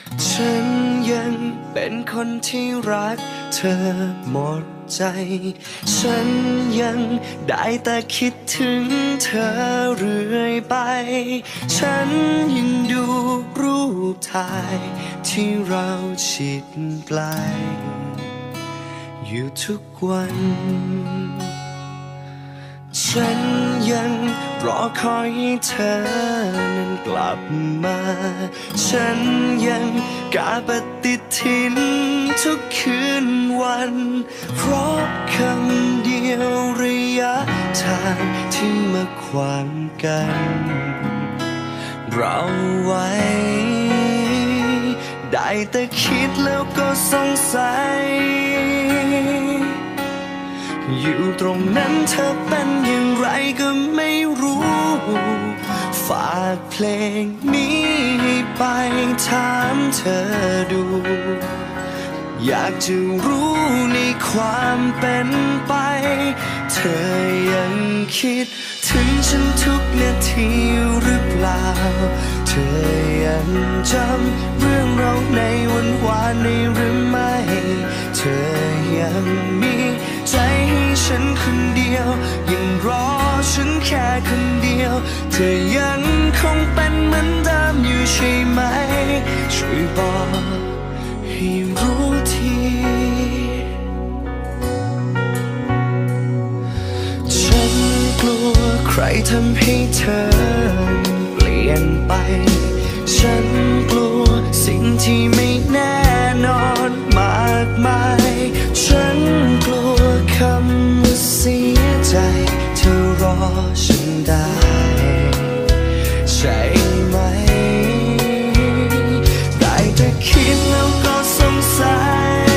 ฉันยังเป็นคนที่รักเธอหมดใจฉันยังได้แต่คิดถึงเธอเรื่อยไปฉันยังดูรูปถ่ายที่เราชิดไกลอยู่ทุกวันฉันยังรอคอยให้เธอนั้นกลับมาฉันยังกาปฏิทินทุกคืนวันเพราะคำเดียวระยะทางที่มาขวางกันเราไว้ได้แต่คิดแล้วก็สงสัยอยู่ตรงนั้นเธอเป็นอย่างไรก็ไม่รู้ฝากเพลงนี้ไปถามเธอดูอยากจะรู้ในความเป็นไปเธอยังคิดถึงฉันทุกนาทีหรือเปล่าเธอยังจำเรื่องเราในวันวานนี้หรือไม่เธอยังมีใจให้ฉันคนเดียวยังรอฉันแค่คนเดียวเธอยังคงเป็นเหมือนเดิมอยู่ใช่ไหมช่วยบอกให้รู้ทีฉันกลัวใครทำให้เธอเปลี่ยนไปฉันกลัวสิ่งที่ไม่แน่นอนมากมายฉันกลัวคำว่าเสียใจเธอรอฉันได้ใช่ไหมได้แต่คิดแล้วก็สงสัย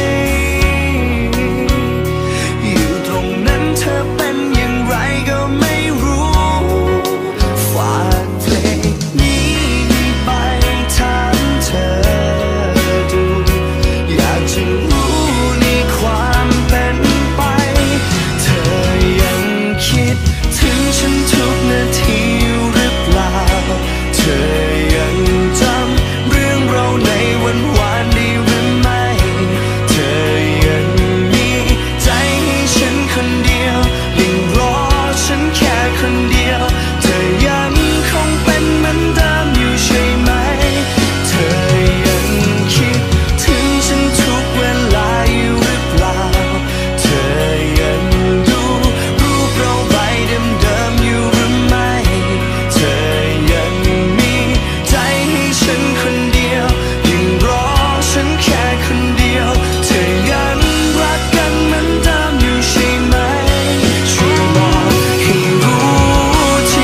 อยู่ตรงนั้นเธอเป็นอย่างไรก็ไม่รู้ฝากเพลงนี้ไปถามเธอดูอยากจะรู้ในความเป็นไปเธอยังคิดถึงฉันทุกนาทีหรือเปล่าเธอยังจำเรื่องเราในวันวานได้หรือไม่เธอยังมีใจให้ฉันคนเดียวยังรอฉันแค่คนเดียวเธอยังคงเป็นเหมือนเดิมอยู่ใช่ไหมเธอยังคิดถึงฉันทุกเวลาอยู่หรือเปล่าเธอยังดูรูปเราใบเดิมๆอยู่หรือไม่เธอยังมีใจให้ฉันคนเดียวยังรอฉันแค่คนเดียวเธอยังรักกันเหมือนเดิมอยู่ใช่ไหมช่วยบอกให้รู้ที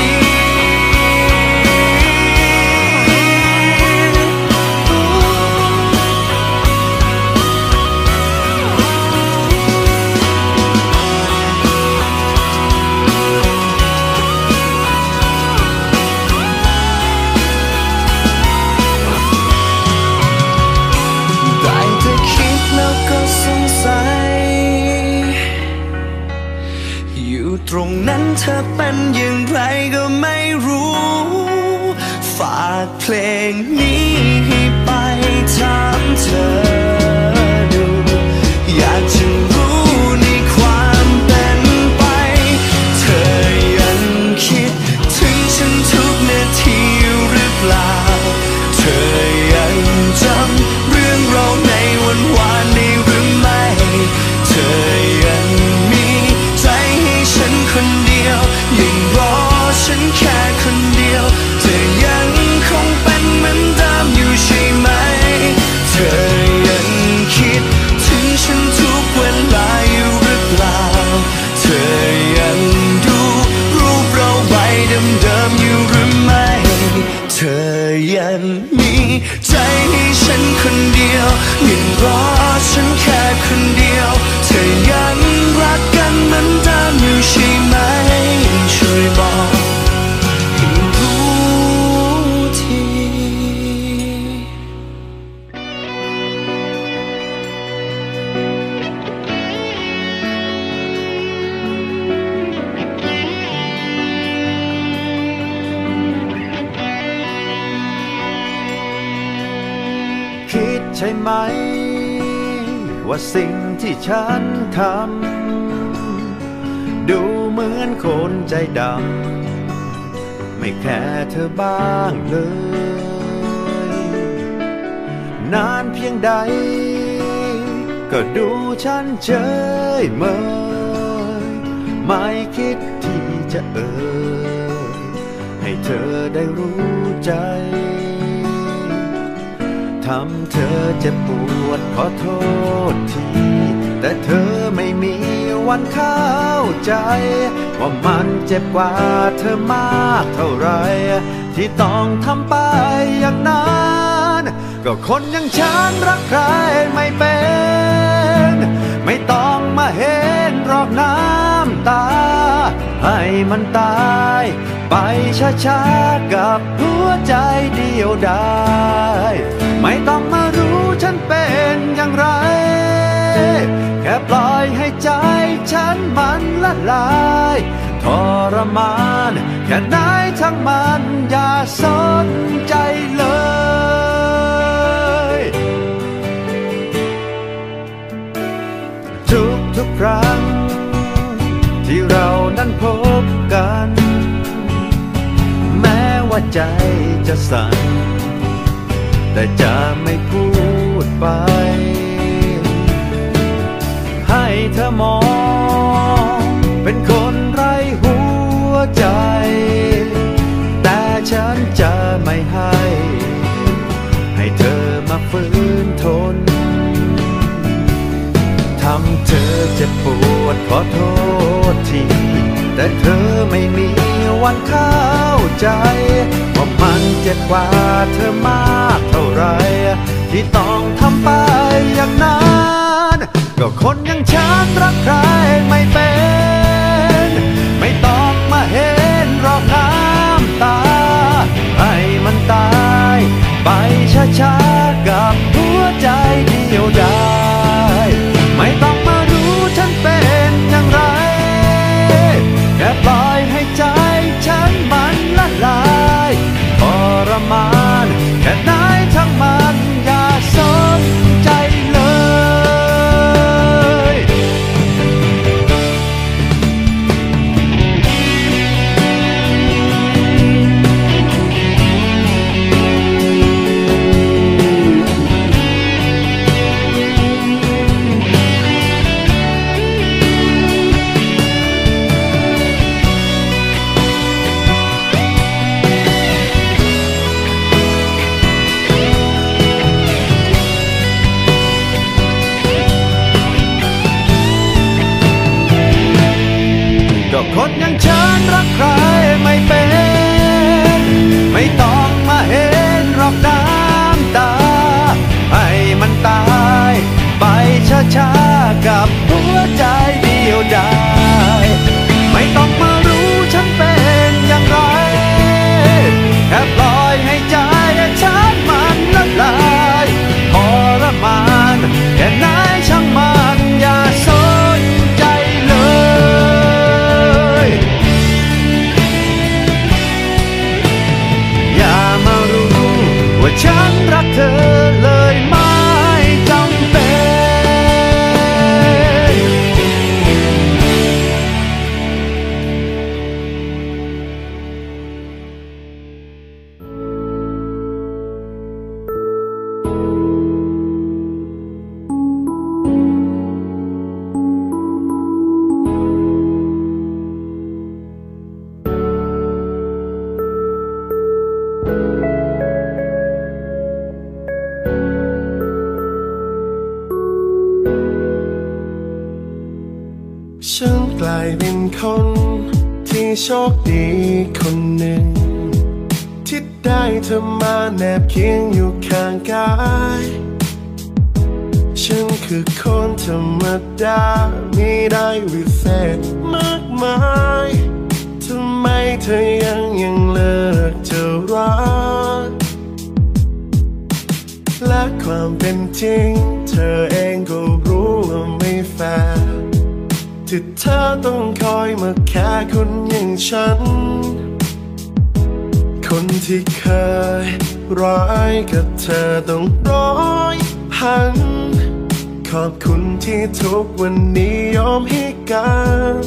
ได้แต่คิดแล้วก็สงสัยอยู่ตรงนั้นเธอเป็นอย่างไรก็ไม่รู้ฝากเพลงนี้ให้ไปถามเธอดูอยากจะรู้ในความเป็นไปเธอยังคิดถึงฉันทุกนาทีหรือเปล่าเธอยังจำเรื่องเราในวันวานนี้หรือไม่เธอยังมีใจให้ฉันคนเดียวยังรอฉันแค่คนเดียวเธอยังคงเป็นเหมือนเดิมอยู่ใช่ไหมเธอยังคิดถึงฉันทุกเวลาอยู่หรือเปล่าเธอยังดูรูปเราใบเดิมๆอยู่หรือไม่เธอยังมีใจให้ฉันคนเดียวยังรอฉันแค่คนเดียวเธอยังรักกันเหมือนเดิมอยู่ใช่ไหมช่วยบอกให้รู้ที คิใช่ไหมว่าสิ่งที่ฉันทำดูเหมือนคนใจดำไม่แคร์เธอบ้างเลยนานเพียงใดก็ดูฉันเฉยเมยไม่คิดที่จะให้เธอได้รู้ใจทำเธอเจ็บปวดขอโทษทีแต่เธอไม่มีวันเข้าใจว่ามันเจ็บกว่าเธอมากเท่าไรที่ต้องทำไปอย่างนั้นก็คนอย่างฉันรักใครไม่เป็นไม่ต้องมาเห็นรอกน้ำตาให้มันตายไปช้าๆกับหัวใจเดียวดายไม่ต้องมารู้ฉันเป็นอย่างไรแค่ปล่อยให้ใจฉันมันละลายทรมานแค่ไหนทั้งมันอย่าสนใจเลยทุกครั้งที่เรานั้นพบกันแม้ว่าใจจะสั่นแต่จะไม่พูดไปให้เธอมองเป็นคนไร้หัวใจแต่ฉันจะไม่ให้เธอมาฝืนทนทำเธอเจ็บปวดขอโทษทีแต่เธอไม่มีวันเข้าใจว่ามันเจ็บกว่าเธอมากเท่าไรที่ต้องทำไปอย่างนั้นก็คนอย่างฉันรักใครไม่เป็นไม่ต้องมาเห็นรอกน้ำตาให้มันตายไปช้าๆกับหัวใจเดียวดายไม่ต้องมารู้ฉันเป็นอย่างไรแค่ปล่อยให้ใจฉันมันละลายทรมานแค่ไหนทั้งมันอย่าสนใจเลยก็คนอย่างฉันรักใครไม่เป็นไม่ต้องมาเห็นรอกน้ำตาให้มันตายไปช้าๆกับหัวใจเดียวดายไม่ต้องมารู้ฉันเป็นอย่างไรแค่ปล่อยให้ใจฉันมันละลายทรมานแค่ไหนช่างมันอย่าสนใจเลยอย่ามารู้ว่าฉันรักเธอเลยไม่จำเป็นฉันกลายเป็นคนที่โชคดีคนหนึ่งที่ได้เธอมาแนบเคียงอยู่ข้างกายฉันคือคนธรรมดาไม่ได้วิเศษมากมายทำไมเธอยังเลือกจะรักและความเป็นจริงเธอเองก็รู้ว่าไม่แฟร์ที่เธอต้องคอยมาแค่คนอย่างฉันคนที่เคยร้ายกับเธอต้องร้อยหันขอบคุณที่ทุกวันนี้ยอมให้กัน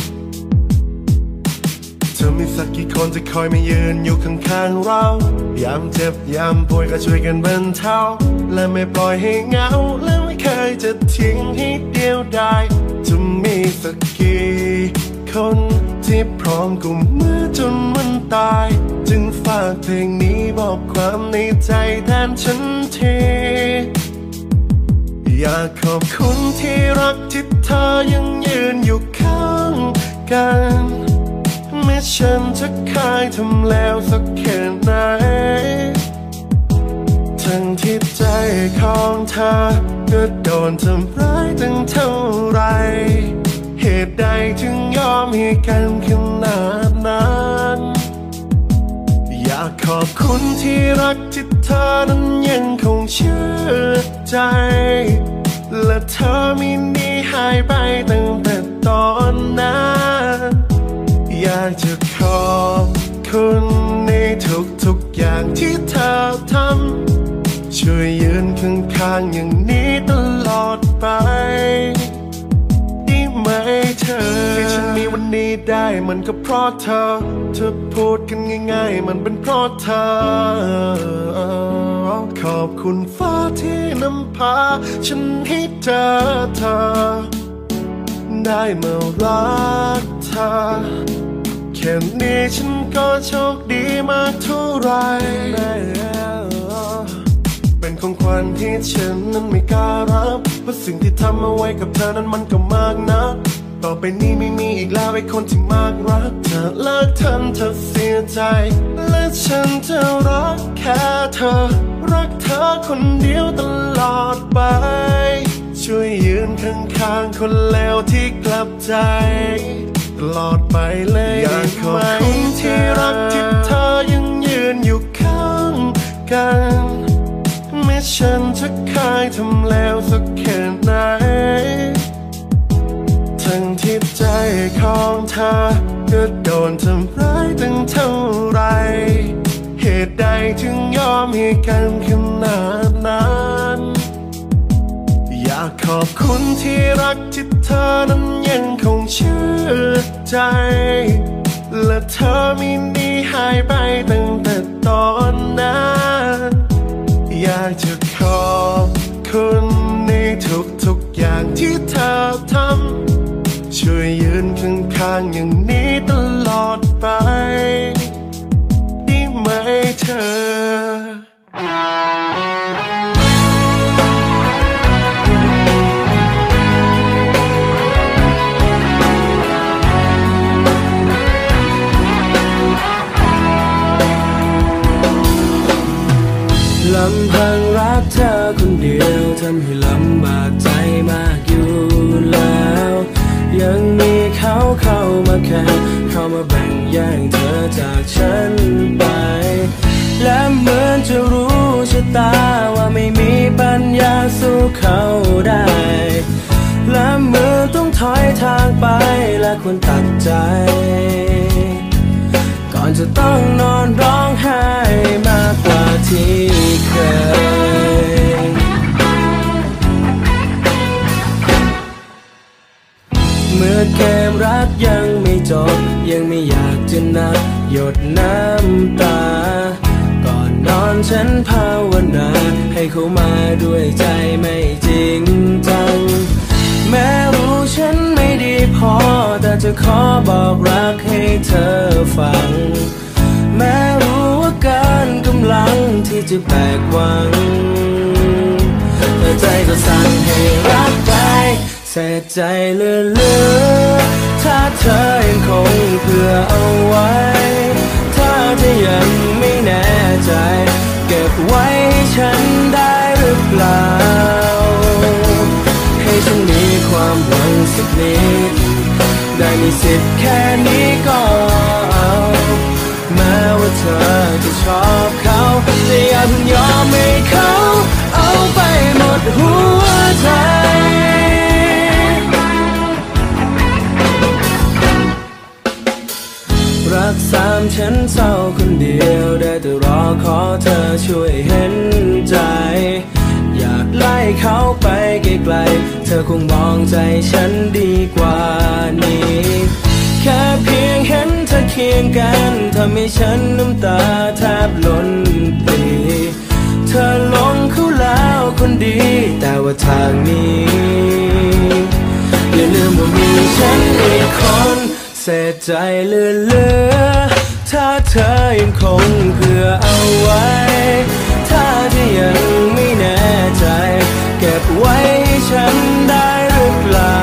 เธอมีสักกี่คนจะคอยมายืนอยู่ข้างๆเรายามเจ็บยามป่วยก็ช่วยกันบรรเทาและไม่ปล่อยให้เหงาและไม่เคยจะทิ้งให้เดียวดายจะมีสักกี่คนที่พร้อมกุมมือจนวันตายจึงฝากเพลงนี้บอกความในใจแทนฉันทีอยากขอบคุณที่รักที่เธอยังยืนอยู่ข้างกันแม้ฉันจะเคยทำแล้วสักแค่ไหนทั้งที่ใจของเธอก็โดนทำร้ายตั้งเท่าไรเหตุใดจึงยอมให้กันขนาดนั้นอยากขอบคุณที่รักที่เธอนั้นยังคงเชื่อใจและเธอไม่หนีหายไปตั้งแต่ตอนนั้นอยากจะขอบคุณในทุกๆอย่างที่เธอทำช่วยยืนข้างๆอย่างนี้ตลอดไปได้ไหมเธอที่ฉันมีวันนี้ได้มันก็เพราะเธอพูดกันง่ายๆมันเป็นเพราะเธอขอบคุณฟ้าที่นำพาฉันให้เจอเธอได้มารักเธอแค่นี้ฉันก็โชคดีมากเท่าไรเป็นของขวัญที่ฉันนั้นไม่กล้ารับเพราะสิ่งที่ทำเอาไว้กับเธอนั้นมันก็มากนะต่อไปนี้ไม่มีอีกแล้วไอ้คนที่มากรักเธอเลิกทันเธอเสียใจและฉันจะรักแค่เธอรักเธอคนเดียวตลอดไปช่วยยืนข้างๆคนเลวที่กลับใจตลอดไปเลยอยากขอบคุณที่รักที่เธอยังยืนอยู่ข้างกันแม้ฉันจะเคยทำแล้วสักแค่ไหนทั้งที่ใจของเธอก็โดนทำร้ายตั้งเท่าไรเหตุใดจึงยอมให้กันขนาดนั้นอยากขอบคุณที่รักที่เธอนั้นยังคงเชื่อใจและเธอไม่หนีหายไปตั้งแต่ตอนนั้นอยากจะขอบคุณในทุกๆอย่างที่เธอทำช่วยยืนข้างๆอย่างนี้ตลอดไปได้ไหมเธอลำพังรักเธอคนเดียวทำให้ลำบากใจมากอยู่แล้วยังมีเขาเข้ามาแข่งเข้ามาแบ่งแย่งเธอจากฉันไปและเหมือนจะรู้ชะตาว่าไม่มีปัญญาสู้เขาได้และเมื่อต้องถอยทางไปและควรตัดใจก่อนจะต้องนอนร้องไห้มากกว่าที่เคยเมื่อเกมรักยังไม่จบยังไม่อยากจะนับหยดน้ำตาก่อนนอนฉันภาวนาให้เขามาด้วยใจไม่จริงจังแม้รู้ฉันไม่ดีพอแต่จะขอบอกรักให้เธอฟังแม้รู้ว่าเกินกำลังที่จะแบกหวังแต่ใจก็สั่งให้รักไปเสียใจเหลือถ้าเธอยังคงเผื่อเอาไว้ถ้าเธอยังไม่แน่ใจเก็บไว้ให้ฉันได้หรือเปล่าให้ฉันมีความหวังสักนิดได้มีสิทธิ์แค่นี้ก็เอาแม้ว่าเธอจะชอบเขาแต่อย่าเพิ่งยอมให้เขาเอาไปหมดหัวใจรักสามฉันเศร้าคนเดียวได้แต่รอขอเธอช่วยเห็นใจอยากไล่เขาไปไกลๆเธอคงมองใจฉันดีกว่านี้แค่เพียงเห็นเธอเคียงกันทำให้ฉันน้ำตาแทบล้นปรีเธอลงเขาแล้วคนดีแต่ว่าทางนี้อย่าลืมว่ามีฉันอีกคนเสียใจเหลือถ้าเธอยังคงเผื่อเอาไว้ถ้าเธอยังไม่แน่ใจเก็บไว้ให้ฉันได้หรือเปล่า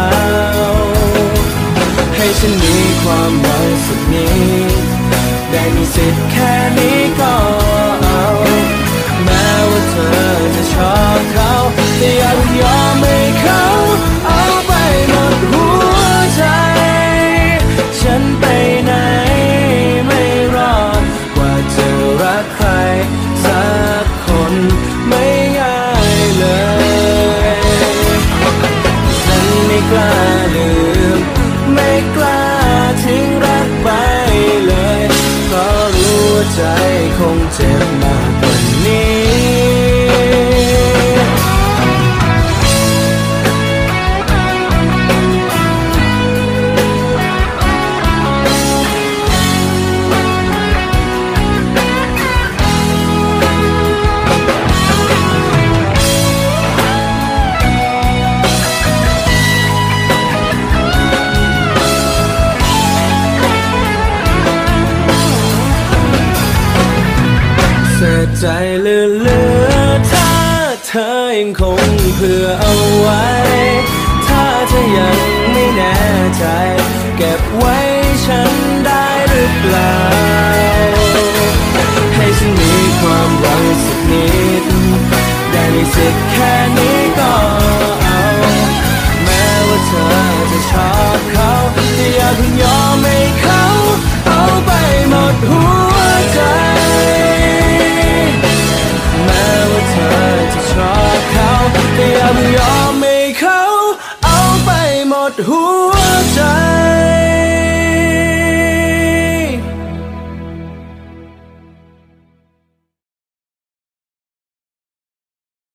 ให้ฉันมีความหวังสักนิดได้มีสิทธิ์แค่นี้ก็เอาแม้ว่าเธอจะชอบเขาแต่อย่ายอมให้เขาเอาไปหมดหัวใจฉันไปไหนไม่รอดกว่าจะรักใครสักคนไม่ง่ายเลยฉันไม่กล้าลืมไม่กล้าทิ้งรักไปเลยเพราะรู้ว่าใจคงเจ็บมากกว่านี้ใจเหลือถ้าเธอยังคงเผื่อเอาไว้ถ้าเธอยังไม่แน่ใจเก็บไว้ฉัน